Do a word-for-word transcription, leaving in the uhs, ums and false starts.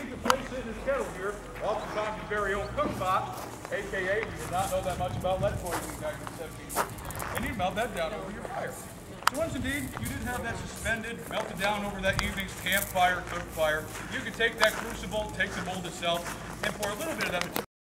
you can place it in this kettle here, oftentimes your very own cook pot, aka we did not know that much about lead poisoning back in the seventeen fifties, and you melt that down over your fire. So once indeed you didn't have that suspended, melted down over that evening's campfire, cook fire, you could take that crucible, take the mold itself, and pour a little bit of that material